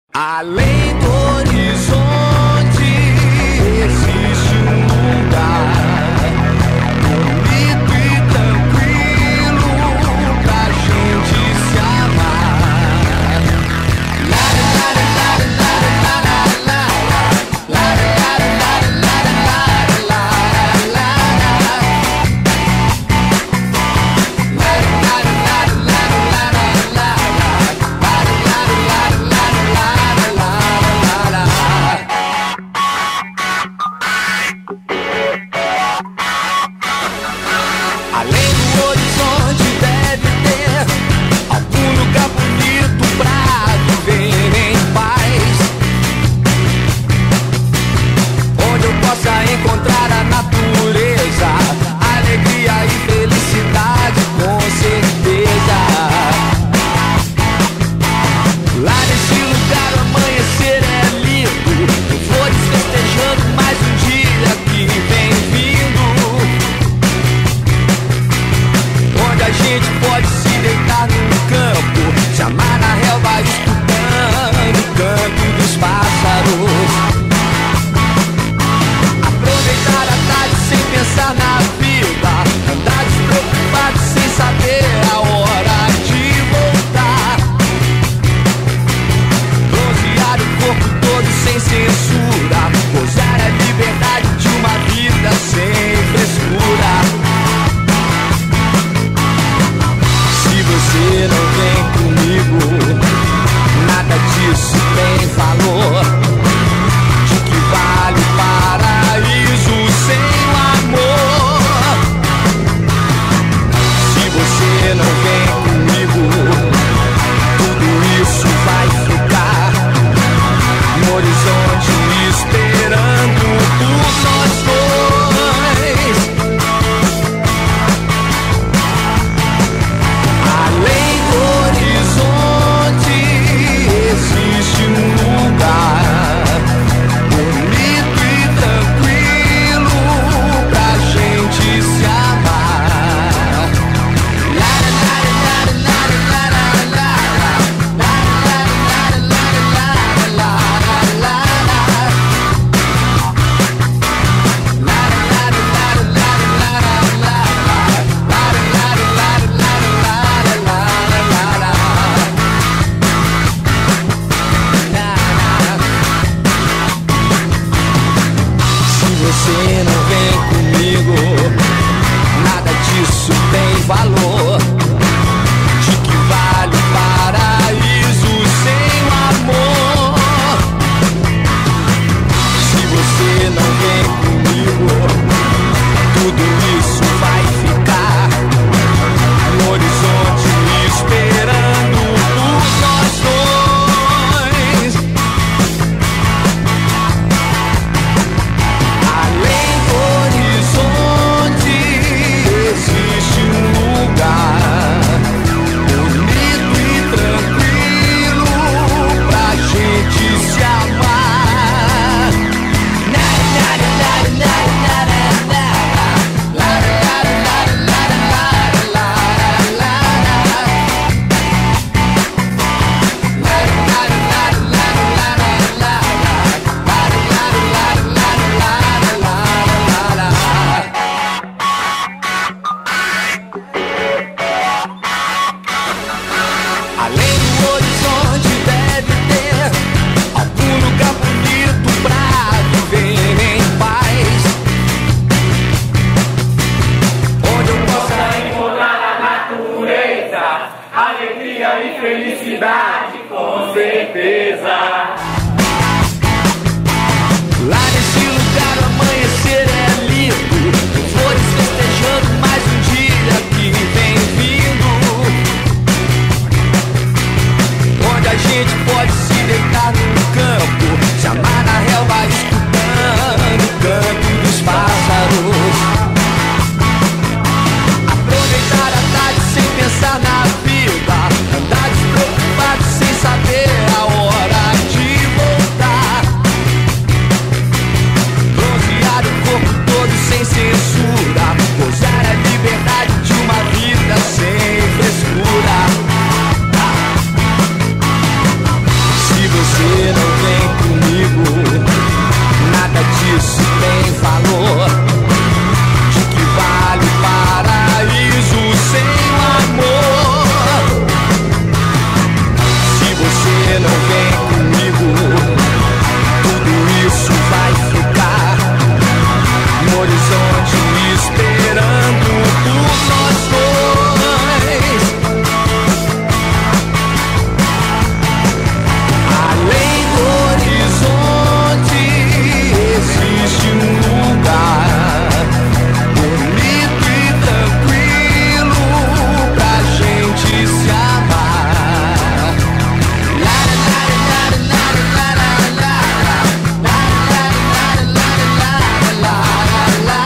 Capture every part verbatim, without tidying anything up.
Além do horizonte existe um lugar bonito e tranquilo pra gente se amar. La la la la la la la la la la la la la. Além do horizonte deve ter algum lugar bonito pra viver em paz, onde eu possa encontrar a natureza, alegria e felicidade, com certeza. Lá nesse lugar o amanhecer é lindo, flores festejando mais um dia que vem vindo, onde a gente pode se deitar no campo, se amar na relva escutando o canto dos pássaros, aproveitar a tarde sem pensar na vida, andar despreocupado sem saber a hora de voltar, bronzear o corpo todo sem censura, gozar a liberdade de uma vida sem frescura. Se você não vem comigo, nada disso tem valor. De que vale o paraíso sem o amor? Se você não vem comigo, tudo isso vai ficar no horizonte esperando por nós dois. Além do horizonte existe um lugar bonito e tranquilo pra gente se amar. La la la la la la la la la la la la. Se você não vem comigo, nada disso tem valor. De que vale o paraíso sem o amor? Se você não vem comigo, tudo isso vai ficar no horizonte esperando por nós dois. Além do horizonte existe um lugar bonito e tranquilo pra gente se amar. Na na na na na na na. La la la la la la la la. La la la la la la la. Além do horizonte deve ter algum lugar bonito pra viver em paz, onde eu possa encontrar a natureza, alegria e felicidade, com certeza. Lá nesse lugar o amanhecer é lindo, flores festejando mais um dia que vem vindo, onde a gente pode se deitar no campo, se amar na relva escutando o canto dos pássaros, aproveitar a tarde sem pensar na vida, andar despreocupado sem saber a hora de não vem comigo, tudo isso vai ficar no horizonte esperando por nós dois. Além do horizonte existe um lugar bonito e tranquilo pra gente se amar. La la la la la la la la la la la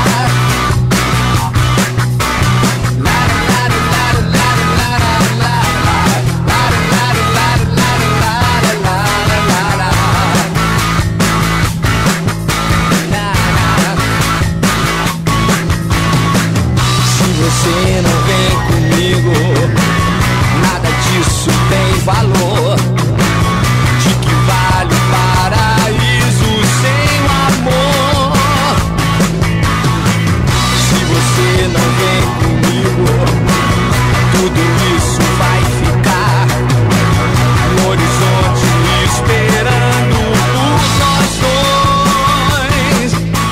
você não vem comigo, nada disso tem valor. De que vale o paraíso sem o amor? Se você não vem comigo, tudo isso vai ficar no horizonte esperando por nós dois.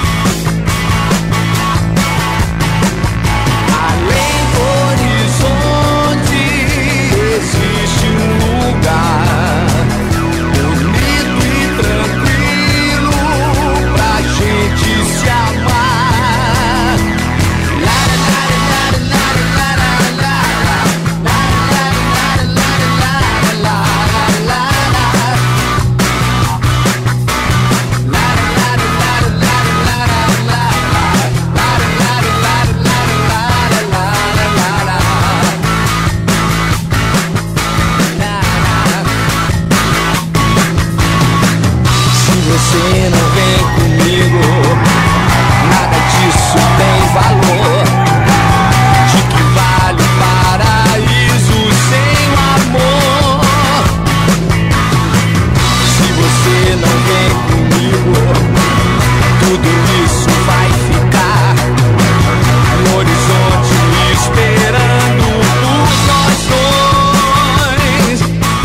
Além do horizonte existe um lugar bonito e tranquilo pra gente se amar. La la la la la la la la la la la Se você não vem comigo, nada disso tem valor. De que vale o paraíso sem o amor? Se você não vem comigo, tudo isso vai ficar no horizonte esperando por nós dois.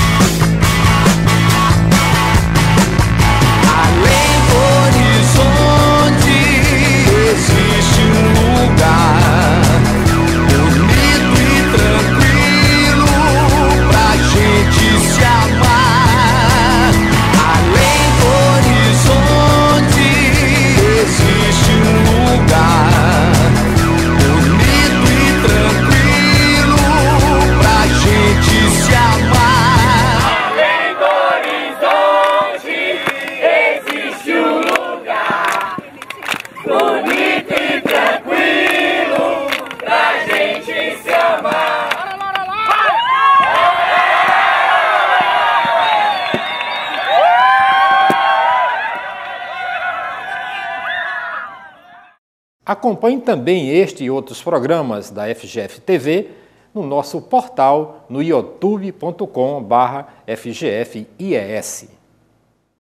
Além do horizonte existe um lugar bonito e tranquilo pra gente se amar. Além do horizonte existe um lugar bonito e tranquilo pra gente se amar. Além do horizonte existe um lugar bonito e tranquilo pra gente se amar. Acompanhe também este e outros programas da F G F T V no nosso portal no youtube ponto com barra F G F I E S.